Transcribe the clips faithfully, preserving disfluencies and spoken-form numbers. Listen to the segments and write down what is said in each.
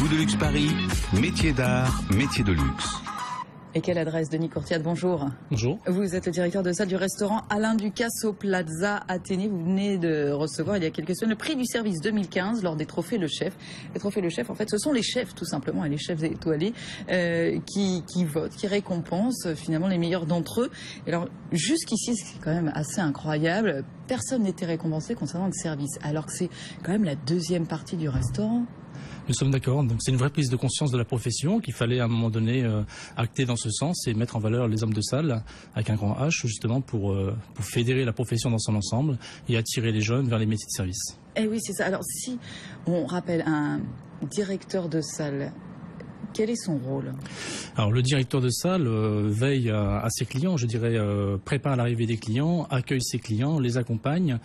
Goût de luxe Paris, métier d'art, métier de luxe. Et quelle adresse, Denis Courtiade, bonjour. Bonjour. Vous êtes le directeur de salle du restaurant Alain Ducasse au Plaza Athénée. Vous venez de recevoir il y a quelques semaines le prix du service deux mille quinze lors des trophées Le Chef. Les trophées Le Chef, en fait, ce sont les chefs tout simplement, et les chefs étoilés euh, qui, qui votent, qui récompensent finalement les meilleurs d'entre eux. Et alors, jusqu'ici, c'est quand même assez incroyable. Personne n'était récompensé concernant le service, alors que c'est quand même la deuxième partie du restaurant. Nous sommes d'accord. Donc c'est une vraie prise de conscience de la profession qu'il fallait à un moment donné euh, acter dans ce sens et mettre en valeur les hommes de salle avec un grand H justement pour, euh, pour fédérer la profession dans son ensemble et attirer les jeunes vers les métiers de service. Eh oui, c'est ça. Alors si on rappelle un directeur de salle, quel est son rôle? Alors le directeur de salle euh, veille à, à ses clients, je dirais euh, prépare l'arrivée des clients, accueille ses clients, les accompagne,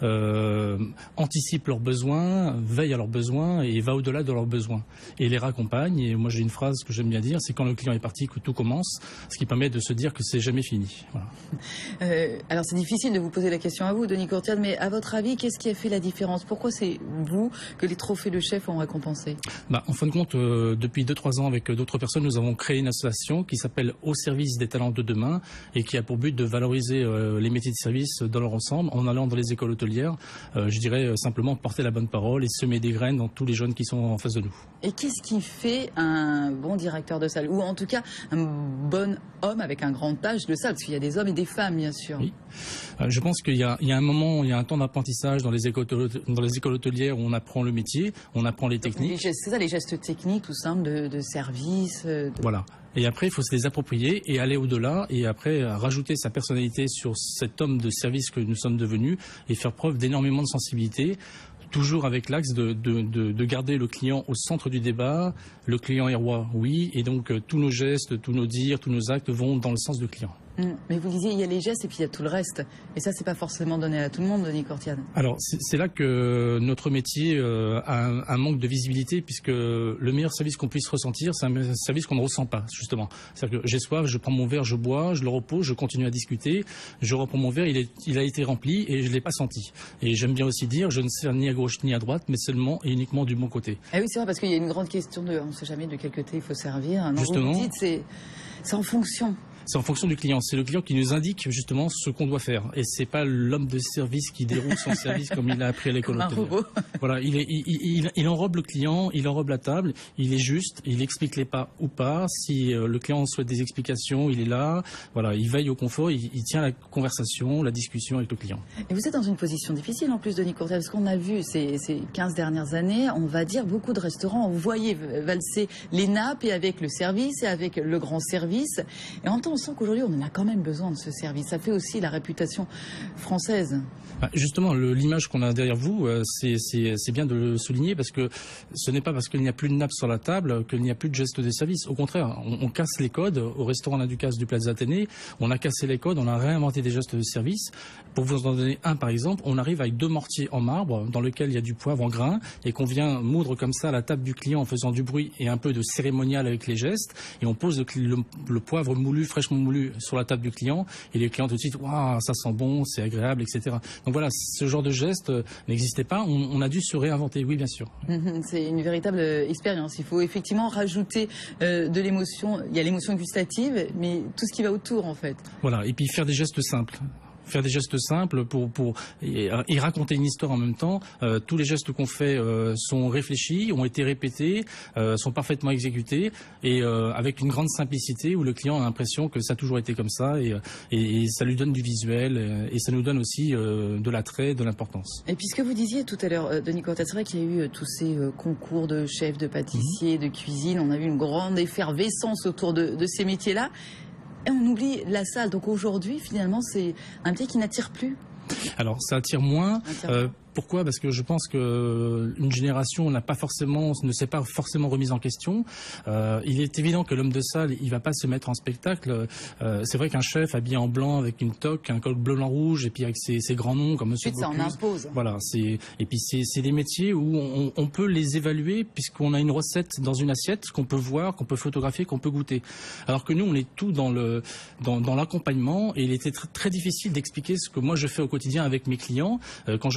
euh, anticipe leurs besoins, veille à leurs besoins et va au-delà de leurs besoins et les raccompagne. Et moi j'ai une phrase que j'aime bien dire, c'est quand le client est parti que tout commence, ce qui permet de se dire que c'est jamais fini. Voilà. Euh, alors c'est difficile de vous poser la question à vous, Denis Courtiade, mais à votre avis, qu'est-ce qui a fait la différence? Pourquoi c'est vous que les trophées Le Chef ont récompensé? Bah, en fin de compte, euh, depuis deux trois ans avec d'autres personnes, nous avons créé une association qui s'appelle Au service des talents de demain et qui a pour but de valoriser euh, les métiers de service dans leur ensemble en allant dans les écoles hôtelières, euh, je dirais euh, simplement porter la bonne parole et semer des graines dans tous les jeunes qui sont en face de nous. Et qu'est-ce qui fait un bon directeur de salle, ou en tout cas un bon homme avec un grand âge de salle, parce qu'il y a des hommes et des femmes bien sûr. Oui. Euh, je pense qu'il y a, il y a un moment, il y a un temps d'apprentissage dans les écoles, dans les écoles hôtelières où on apprend le métier, on apprend les techniques. C'est ça, les gestes techniques tout simples de, de service. De... Voilà. Et après, il faut se les approprier et aller au-delà et après rajouter sa personnalité sur cet homme de service que nous sommes devenus et faire preuve d'énormément de sensibilité, toujours avec l'axe de, de, de, de garder le client au centre du débat. Le client est roi, oui, et donc euh, tous nos gestes, tous nos dires, tous nos actes vont dans le sens du client. Mmh. Mais vous disiez, il y a les gestes et puis il y a tout le reste. Et ça, c'est pas forcément donné à tout le monde, Denis Courtiade. Alors, c'est là que notre métier euh, a un, un manque de visibilité, puisque le meilleur service qu'on puisse ressentir, c'est un service qu'on ne ressent pas, justement. C'est-à-dire que j'ai soif, je prends mon verre, je bois, je le repose, je continue à discuter, je reprends mon verre, il, est, il a été rempli et je ne l'ai pas senti. Et j'aime bien aussi dire, je ne sers ni à gauche ni à droite, mais seulement et uniquement du bon côté. Ah oui, c'est vrai, parce qu'il y a une grande question de, on ne sait jamais de quel côté il faut servir. Non, justement. Vous dites, c'est, c'est en fonction. C'est en fonction du client. C'est le client qui nous indique justement ce qu'on doit faire. Et c'est pas l'homme de service qui déroule son service comme il a appris à l'école hôtelière. Voilà, il, est, il, il, il enrobe le client, il enrobe la table, il est juste, il explique les pas ou pas. Si euh, le client souhaite des explications, il est là. Voilà, il veille au confort, il, il tient la conversation, la discussion avec le client. Et vous êtes dans une position difficile en plus, Denis Courtiade, parce qu'on a vu ces, ces quinze dernières années, on va dire, beaucoup de restaurants, vous voyez valser les nappes et avec le service et avec le grand service. Et en même temps, on sent qu'aujourd'hui, on en a quand même besoin de ce service. Ça fait aussi la réputation française. Justement, l'image qu'on a derrière vous, c'est bien de le souligner parce que ce n'est pas parce qu'il n'y a plus de nappe sur la table qu'il n'y a plus de gestes de service. Au contraire, on, on casse les codes. Au restaurant Alain Ducasse du Plaza Athénée, on a cassé les codes, on a réinventé des gestes de service. Pour vous en donner un par exemple, on arrive avec deux mortiers en marbre dans lequel il y a du poivre en grains et qu'on vient moudre comme ça à la table du client en faisant du bruit et un peu de cérémonial avec les gestes. Et on pose le, le, le poivre moulu, fraîchement moulu sur la table du client et les clients tout de suite, waouh, ça sent bon, c'est agréable, et cetera. Donc voilà, ce genre de geste n'existait pas. On, on a dû se réinventer, oui, bien sûr. Mmh, c'est une véritable expérience. Il faut effectivement rajouter euh, de l'émotion. Il y a l'émotion gustative, mais tout ce qui va autour, en fait. Voilà, et puis faire des gestes simples. Faire des gestes simples pour, pour et, et raconter une histoire en même temps. Euh, tous les gestes qu'on fait euh, sont réfléchis, ont été répétés, euh, sont parfaitement exécutés et euh, avec une grande simplicité où le client a l'impression que ça a toujours été comme ça et, et, et ça lui donne du visuel et, et ça nous donne aussi euh, de l'attrait, de l'importance. Et puis ce que vous disiez tout à l'heure, Denis Courtiade, c'est vrai qu'il y a eu tous ces euh, concours de chefs, de pâtissiers, mmh. de cuisine. On a vu une grande effervescence autour de, de ces métiers-là. Et on oublie la salle. Donc aujourd'hui, finalement, c'est un métier qui n'attire plus. Alors, ça attire moins. Euh, pourquoi? Parce que je pense qu'une génération n'a pas forcément, ne s'est pas forcément remise en question. Euh, il est évident que l'homme de salle, il va pas se mettre en spectacle. Euh, c'est vrai qu'un chef habillé en blanc avec une toque, un col bleu, blanc, rouge, et puis avec ses, ses grands noms comme Monsieur Bocuse. Ça en impose. Voilà. C'est et puis c'est des métiers où on, on peut les évaluer puisqu'on a une recette dans une assiette qu'on peut voir, qu'on peut photographier, qu'on peut goûter. Alors que nous, on est tout dans le dans, dans l'accompagnement et il était très, très difficile d'expliquer ce que moi je fais au quotidien avec mes clients. Euh, quand je parle avec ma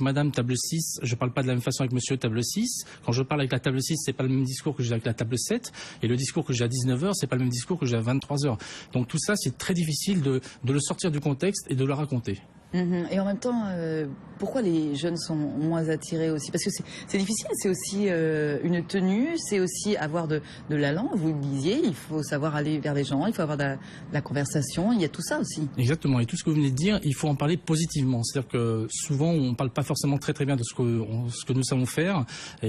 madame table six, je parle pas de la même façon avec monsieur table six. Quand je parle avec la table six, c'est pas le même discours que j'ai avec la table sept. Et le discours que j'ai à dix-neuf heures, c'est pas le même discours que j'ai à vingt-trois heures. Donc tout ça, c'est très difficile de, de le sortir du contexte et de le raconter. Mmh. Et en même temps, euh, pourquoi les jeunes sont moins attirés aussi? Parce que c'est difficile, c'est aussi euh, une tenue, c'est aussi avoir de, de l'allant, vous le disiez, il faut savoir aller vers les gens, il faut avoir de la, de la conversation, il y a tout ça aussi. Exactement, et tout ce que vous venez de dire, il faut en parler positivement. C'est-à-dire que souvent, on ne parle pas forcément très très bien de ce que, on, ce que nous savons faire,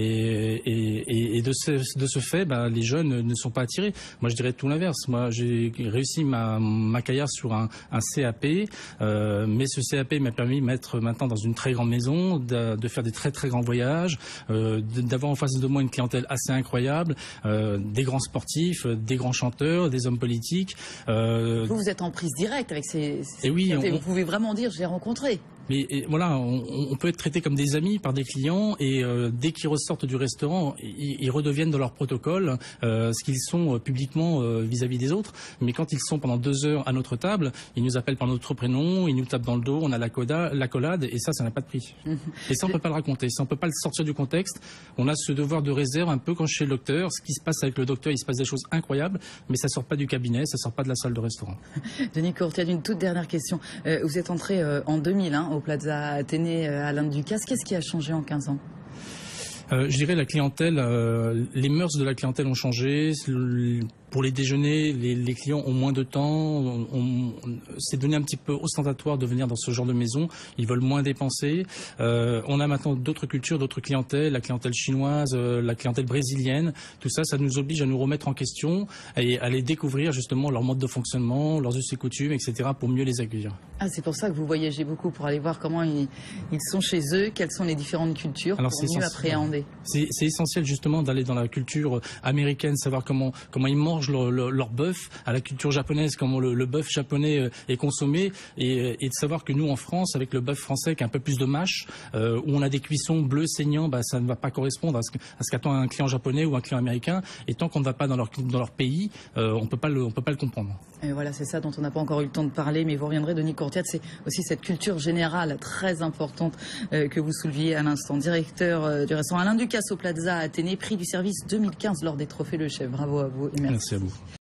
et, et, et de, ce, de ce fait, bah, les jeunes ne sont pas attirés. Moi, je dirais tout l'inverse. Moi, j'ai réussi ma, ma carrière sur un, un C A P, euh, mais ce C A P m'a permis de mettre maintenant dans une très grande maison, de, de faire des très très grands voyages, euh, d'avoir en face de moi une clientèle assez incroyable, euh, des grands sportifs, des grands chanteurs, des hommes politiques. Euh... Vous, vous êtes en prise directe avec ces... ces et oui, on... Vous pouvez vraiment dire, je l'ai rencontré. Mais et, voilà, on, on peut être traité comme des amis par des clients et euh, dès qu'ils ressortent du restaurant, ils, ils redeviennent dans leur protocole euh, ce qu'ils sont euh, publiquement vis-à-vis euh, des autres. Mais quand ils sont pendant deux heures à notre table, ils nous appellent par notre prénom, ils nous tapent dans le dos, on a la coda, l'accolade et ça, ça n'a pas de prix. Mmh. Et ça, on peut pas le raconter, ça, on peut pas le sortir du contexte. On a ce devoir de réserve un peu quand chez le docteur. Ce qui se passe avec le docteur, il se passe des choses incroyables, mais ça sort pas du cabinet, ça sort pas de la salle de restaurant. Denis Courtiade, une toute dernière question. Euh, vous êtes entré euh, en deux mille, hein, au Plaza Athénée à Alain Ducasse. Qu'est-ce qui a changé en quinze ans? Euh, je dirais la clientèle, euh, les mœurs de la clientèle ont changé. Le, pour les déjeuners, les, les clients ont moins de temps. On, on, c'est devenu un petit peu ostentatoire de venir dans ce genre de maison. Ils veulent moins dépenser. Euh, on a maintenant d'autres cultures, d'autres clientèles, la clientèle chinoise, euh, la clientèle brésilienne. Tout ça, ça nous oblige à nous remettre en question et à les découvrir justement leur mode de fonctionnement, leurs us et coutumes, et cetera pour mieux les accueillir. Ah, c'est pour ça que vous voyagez beaucoup, pour aller voir comment ils, ils sont chez eux, quelles sont les différentes cultures. Alors, pour mieux appréhender. C'est essentiel justement d'aller dans la culture américaine, savoir comment comment ils mangent leur, leur, leur bœuf, à la culture japonaise, comment le, le bœuf japonais est consommé, et, et de savoir que nous en France, avec le bœuf français qui a un peu plus de mâche, euh, où on a des cuissons bleues saignants, bah, ça ne va pas correspondre à ce, à ce qu'attend un client japonais ou un client américain. Et tant qu'on ne va pas dans leur dans leur pays, euh, on peut pas le on peut pas le comprendre. Et voilà, c'est ça dont on n'a pas encore eu le temps de parler, mais vous reviendrez, Denis Courtiade, c'est aussi cette culture générale très importante euh, que vous souleviez à l'instant. Directeur euh, du restaurant Alain Ducasse au Plaza Athénée, prix du service deux mille quinze lors des Trophées Le Chef. Bravo à vous et merci. Merci à vous.